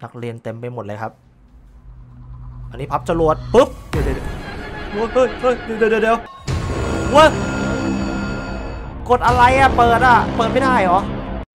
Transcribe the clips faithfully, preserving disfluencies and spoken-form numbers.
นักเรียนเต็มไปหมดเลยครับอันนี้พับจรวดปุ๊บเดี๋ยวเดี๋ยวเฮ้ยเฮ้ยเฮ้ยเดี๋ยวเดี๋ยวเดี๋ยวว้ากดอะไรอะเปิดอะเปิดไม่ได้เหรอ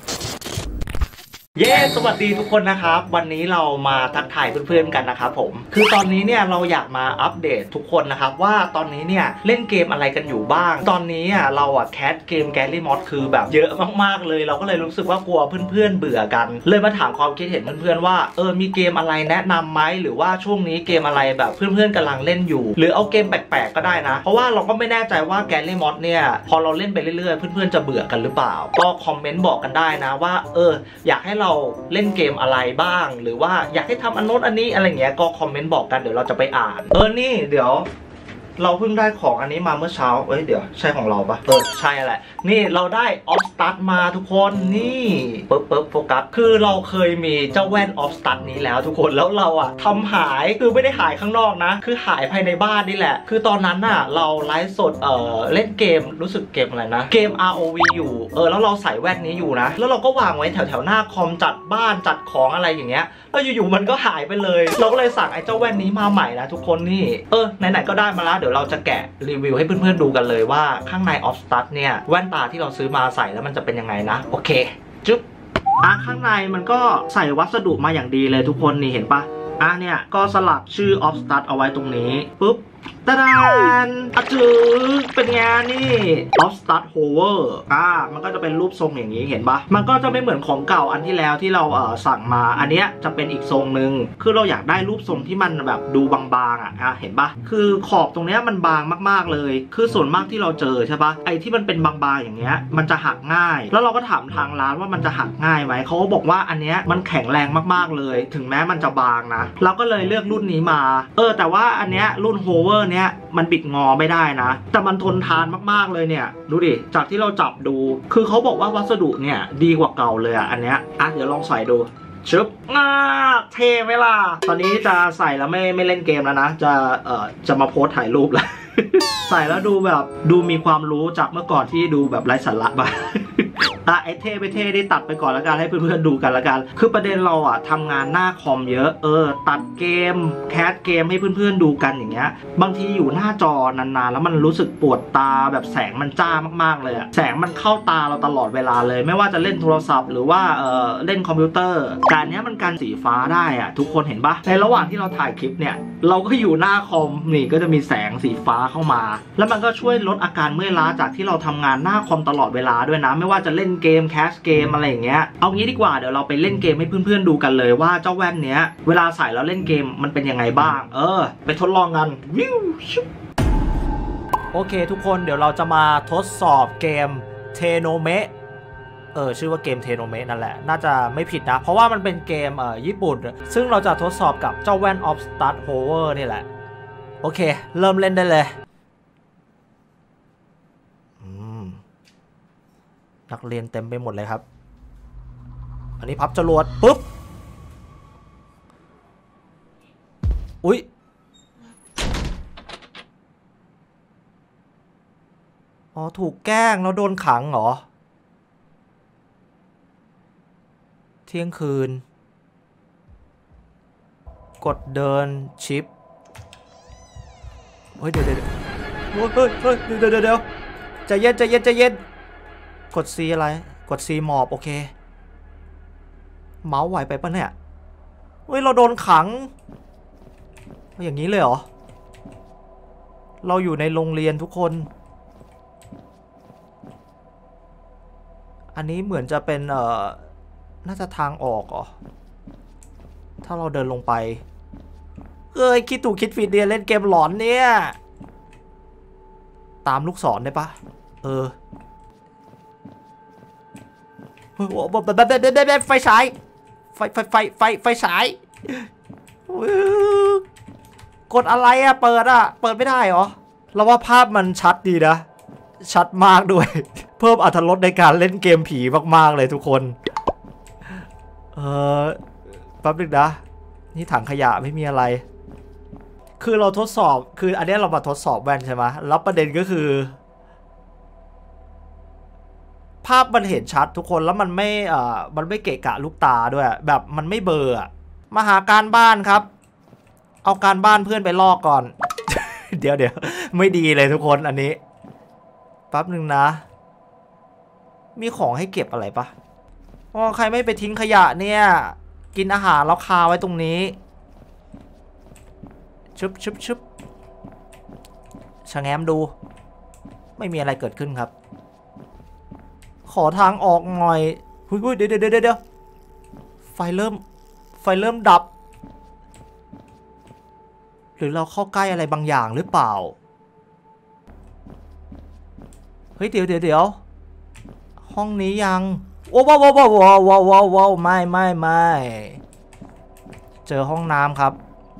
เย้สวัสดีทุกคนนะครับวันนี้เรามาทักทายเพื่อนๆกันนะครับผมคือตอนนี้เนี่ยเราอยากมาอัปเดตทุกคนนะครับว่าตอนนี้เนี่ยเล่นเกมอะไรกันอยู่บ้างตอนนี้อ่ะเราอ่ะแคสเกมแกลลี่มอสคือแบบเยอะมากๆเลยเราก็เลยรู้สึกว่ากลัวเพื่อนๆเบื่อกันเลยมาถามความคิดเห็นเพื่อนๆว่าเออมีเกมอะไรแนะนำไหมหรือว่าช่วงนี้เกมอะไรแบบเพื่อนๆกำลังเล่นอยู่หรือเอาเกมแปลกๆก็ได้นะเพราะว่าเราก็ไม่แน่ใจว่าแกลลี่มอสเนี่ยพอเราเล่นไปเรื่อยๆเพื่อนๆจะเบื่อกันหรือเปล่าก็คอมเมนต์บอกกันได้นะว่าเอออยากให้เราเล่นเกมอะไรบ้างหรือว่าอยากให้ทำอันโน้นอันนี้อะไรเงี้ยก็คอมเมนต์บอกกันเดี๋ยวเราจะไปอ่านเออนี่เดี๋ยวเราเพิ่งได้ของอันนี้มาเมื่อเช้าเอ้ยเดี๋ยวใช่ของเราปะเออใช่แหละนี่เราได้ออฟสตัดมาทุกคนนี่ปึ๊บปึ๊บโฟกัสคือเราเคยมีเจ้าแว่นออฟสตัดนี้แล้วทุกคนแล้วเราอะทำหายคือไม่ได้หายข้างนอกนะคือหายภายในบ้านนี่แหละคือตอนนั้นอะเราไลฟ์สดเออเล่นเกมรู้สึกเกมอะไรนะเกม อาร์ โอ วี อยู่เออแล้วเราใส่แว่นนี้อยู่นะแล้วเราก็วางไว้แถวแถวหน้าคอมจัดบ้านจัดของอะไรอย่างเงี้ยแล้วอยู่ๆมันก็หายไปเลยเราก็เลยสั่งไอ้เจ้าแว่นนี้มาใหม่นะทุกคนนี่เออไหนๆก็ได้มาแล้วเดี๋ยวเราจะแกะรีวิวให้เพื่อนๆดูกันเลยว่าข้างในออฟสตัดเนี่ยแว่นตาที่เราซื้อมาใส่แล้วมันจะเป็นยังไงนะโอเคจุ๊บอ่ะข้างในมันก็ใส่วัสดุมาอย่างดีเลยทุกคนนี่เห็นปะอ่ะเนี่ยก็สลักชื่อออฟสตัดเอาไว้ตรงนี้ปุ๊บตะดานอะจือเป็นไงนี่ออฟสตัดโฮเวอร์อ่ามันก็จะเป็นรูปทรงอย่างนี้เห็นปะมันก็จะไม่เหมือนของเก่าอันที่แล้วที่เราเอ่อสั่งมาอันเนี้ยจะเป็นอีกทรงหนึ่งคือเราอยากได้รูปทรงที่มันแบบดูบางๆอ่ะอ่ะเห็นปะคือขอบตรงเนี้ยมันบางมากๆเลยคือส่วนมากที่เราเจอใช่ปะไอ้ที่มันเป็นบางๆอย่างเงี้ยมันจะหักง่ายแล้วเราก็ถามทางร้านว่ามันจะหักง่ายไหมเขาก็บอกว่าอันเนี้ยมันแข็งแรงมากๆเลยถึงแม้มันจะบางนะเราก็เลยเลือกรุ่นนี้มาเออแต่ว่าอันเนี้ยรุ่นโฮเวอร์เนี้ยมันบิดงอไม่ได้นะแต่มันทนทานมากๆเลยเนี่ยดูดิจากที่เราจับดูคือเขาบอกว่าวัสดุเนี่ยดีกว่าเก่าเลยอ่ะอันเนี้ยอ่ะเดี๋ยวลองใส่ดูชึบอ่าเท่ไหมล่ะตอนนี้จะใส่แล้วไม่ไม่เล่นเกมแล้วนะจะเอ่อจะมาโพสถ่ายรูปแล้ว ใส่แล้วดูแบบดูมีความรู้จากเมื่อก่อนที่ดูแบบไร้สาระบ้างอ่ะไอเท่ไปเท่ได้ตัดไปก่อนแล้วกันให้เพื่อนๆดูกันแล้วกันคือประเด็นเราอ่ะทำงานหน้าคอมเยอะเออตัดเกมแคสเกมให้เพื่อนๆดูกันอย่างเงี้ยบางทีอยู่หน้าจอนานๆแล้วมันรู้สึกปวดตาแบบแสงมันจ้ามากๆเลยอะแสงมันเข้าตาเราตลอดเวลาเลยไม่ว่าจะเล่นโทรศัพท์หรือว่าเออเล่นคอมพิวเตอร์การเนี้ยมันกันสีฟ้าได้อ่ะทุกคนเห็นปะในระหว่างที่เราถ่ายคลิปเนี่ยเราก็อยู่หน้าคอมนี่ก็จะมีแสงสีฟ้าเข้ามาแล้วมันก็ช่วยลดอาการเมื่อยล้าจากที่เราทำงานหน้าคอมตลอดเวลาด้วยนะไม่ว่าจะเล่นเกมแคสเกมอะไรอย่างเงี้ยเอางี้ดีกว่าเดี๋ยวเราไปเล่นเกมให้เพื่อนๆดูกันเลยว่าเจ้าแว่นเนี้ยเวลาใส่แล้วเล่นเกมมันเป็นยังไงบ้างเออไปทดลองกันวิวโอเคทุกคนเดี๋ยวเราจะมาทดสอบเกมเทโนเมะเออชื่อว่าเกมเทโนเมะนั่นแหละน่าจะไม่ผิดนะเพราะว่ามันเป็นเกมเอ่อญี่ปุ่นซึ่งเราจะทดสอบกับเจ้าแว่น ออฟสตัด โฮเวอร์ นี่แหละโอเคเริ่มเล่นได้เลยนักเรียนเต็มไปหมดเลยครับอันนี้พับจรวดปุ๊บอุ๊ยอ๋อถูกแกล้งแล้วโดนขังเหรอเที่ยงคืนกดเดินชิปเฮ้ยเดี๋ยวเดี๋ยวเฮ้ยเฮ้ยเฮ้ยเดี๋ยวเดี๋ยวเดี๋ยวใจเย็นใจเย็นใจเย็นกด C อะไรกด C หมอบโอเคเมาส์ไหวไปปะเนี่ยเฮ้ยเราโดนขังอย่างนี้เลยเหรอเราอยู่ในโรงเรียนทุกคนอันนี้เหมือนจะเป็นเอ่อน่าจะทางออกเหรอถ้าเราเดินลงไปเอ้ยคิดถูกคิดผิดเนี่ยเล่นเกมหลอนเนี่ยตามลูกศรได้ปะเออโอ้โหไฟฉายไฟไฟไฟไฟไฟฉายกดอะไรอะเปิดอะเปิดไม่ได้เหรอเราว่าภาพมันชัดดีนะชัดมากด้วยเพิ่มอรรถรสในการเล่นเกมผีมากๆเลยทุกคนเออแป๊บนึงนะนี่ถังขยะไม่มีอะไรคือเราทดสอบคืออันนี้เรามาทดสอบแว่นใช่ไหมแล้วประเด็นก็คือภาพมันเห็นชัดทุกคนแล้วมันไม่อ่ามันไม่เกะกะลูกตาด้วยแบบมันไม่เบลอมาหาการบ้านครับเอาการบ้านเพื่อนไปลอกก่อน เดี๋ยวเดี๋ยวไม่ดีเลยทุกคนอันนี้แป๊บหนึ่งนะมีของให้เก็บอะไรปะอ๋อใครไม่ไปทิ้งขยะเนี่ยกินอาหารแล้วคาไว้ตรงนี้ชุบชุบชุบชะแง้มดูไม่มีอะไรเกิดขึ้นครับขอทางออกหน่อยหุ้ยเดี๋ยวเดี๋ยวเดี๋ยวไฟเริ่มไฟเริ่มดับหรือเราเข้าใกล้อะไรบางอย่างหรือเปล่าเฮ้ยเดี๋ยวเดี๋ยวเดี๋ยวห้องนี้ยังโอ้ว้าวว้าวว้าวว้าวว้าวว้าวไม่ไม่ไม่เจอห้องน้ำครับ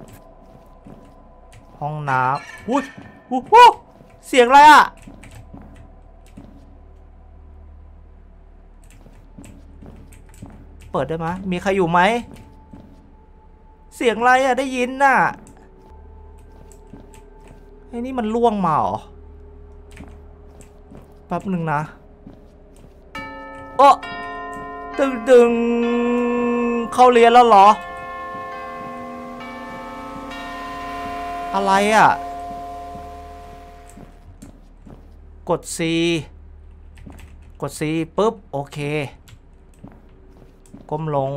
ห้องน้ำอุ้ยอู้หูเสียงอะไรอะเปิดได้ไหมมีใครอยู่ไหมเสียงอะไรอะได้ยินน่ะไอ้นี่มันล่วงมาเหรอแป๊บหนึ่งนะโอ้ตึงตึงเข้าเรียนแล้วเหรออะไรอ่ะกด C กด C ปุ๊บโอเคก้มลง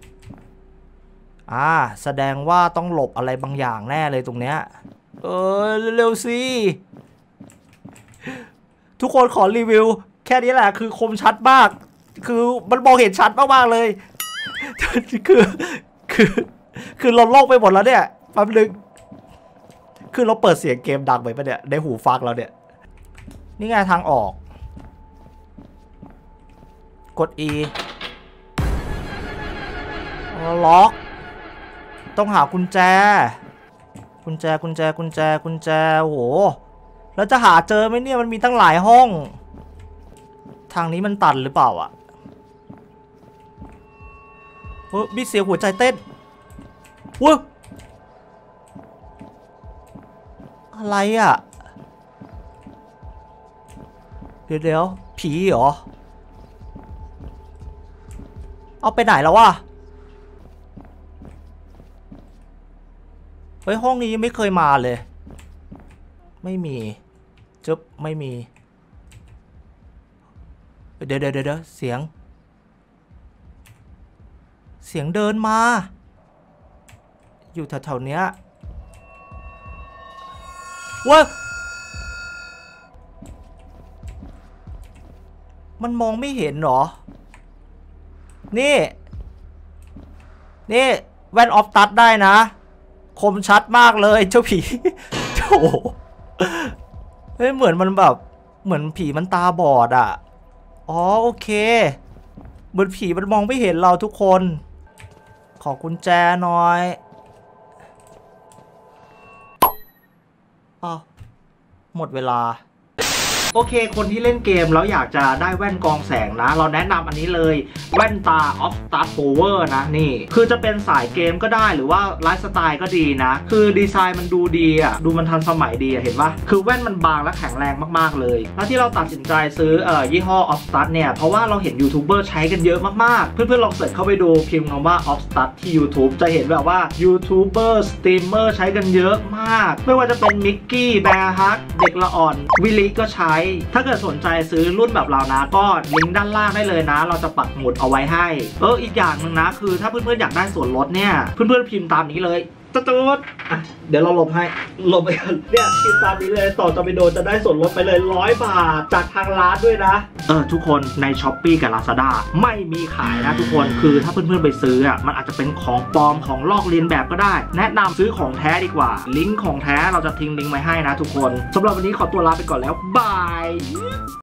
อ่าแสดงว่าต้องหลบอะไรบางอย่างแน่เลยตรงเนี้ยเออเร็วๆสิทุกคนขอรีวิวแค่นี้แหละคือคมชัดมากคือมันมองเห็นชัดมากๆเลยคือคือคือเราโลกไปหมดแล้วเนี่ยแป๊บนึงคือเราเปิดเสียงเกมดังไปปะเนี่ยในหูฟังเราเนี่ยนี่ไงทางออกกด E ล็อกต้องหากุญแจกุญแจกุญแจกุญแจกุญแจโอ้โหแล้วจะหาเจอไหมเนี่ยมันมีตั้งหลายห้องทางนี้มันตันหรือเปล่าอ่ะเฮ้ยมีเสียงหัวใจเต้นว้าอะไรอ่ะเดี๋ยวเดี๋ยวผีเหรอเอาไปไหนแล้ววะเฮ้ยห้องนี้ยังไม่เคยมาเลยไม่มีจึ๊บไม่มีเดี๋ยวเดี๋ยวเดี๋ยวเสียงเสียงเดินมาอยู่แถวๆเนี้ยว้ามันมองไม่เห็นหรอนี่นี่แว่นออฟตัดได้นะคมชัดมากเลยเจ้าผีโอ้เฮ้ยเหมือนมันแบบเหมือนผีมันตาบอดอ่ะอ๋อโอเคเหมือนผีมันมองไม่เห็นเราทุกคนขอกุญแจหน่อยอ้าวหมดเวลาโอเคคนที่เล่นเกมแล้วอยากจะได้แว่นกรองแสงนะเราแนะนำอันนี้เลยแว่นตา Offstart Power นะนี่คือจะเป็นสายเกมก็ได้หรือว่าไลฟ์สไตล์ก็ดีนะคือดีไซน์มันดูดีอ่ะดูมันทันสมัยดีอ่ะเห็นปะคือแว่นมันบางและแข็งแรงมากๆเลยแล้วที่เราตัดสินใจซื้อเอ่อยี่ห้อ Offstart เนี่ยเพราะว่าเราเห็นยูทูบเบอร์ใช้กันเยอะมากๆเพื่อนๆลองเสิร์ชเข้าไปดูพิมพ์คำว่า Offstart ที่ YouTube จะเห็นแบบว่ายูทูบเบอร์สตรีมเมอร์ใช้กันเยอะมากไม่ว่าจะเป็นมิกกี้แบร์ฮักเด็กละอ่อนวิลลี่ก็ใช้ถ้าเกิดสนใจซื้อรุ่นแบบเรานะก็ลิงก์ด้านล่างได้เลยนะเราจะปักหมุดเอาไว้ให้เอออีกอย่างหนึ่งนะคือถ้าเพื่อนๆอยากได้ส่วนลดเนี่ยเพื่อนๆพิมพ์ตามนี้เลยตุ๊ดอ่ะเดี๋ยวเราลบให้ลบไปกันเนี่ยพิมพ์ตามนี้เลยต่อจอมิโดจะได้ส่วนลดไปเลยร้อยบาทจากทางร้านด้วยนะเออทุกคนใน ช้อปปี้ กับ ลาซาด้า ไม่มีขายนะทุกคนคือถ้าเพื่อนๆไปซื้ออ่ะมันอาจจะเป็นของปลอมของลอกเลียนแบบก็ได้แนะนำซื้อของแท้ดีกว่าลิงก์ของแท้เราจะทิ้งลิงก์ไว้ให้นะทุกคนสำหรับวันนี้ขอตัวลาไปก่อนแล้วบาย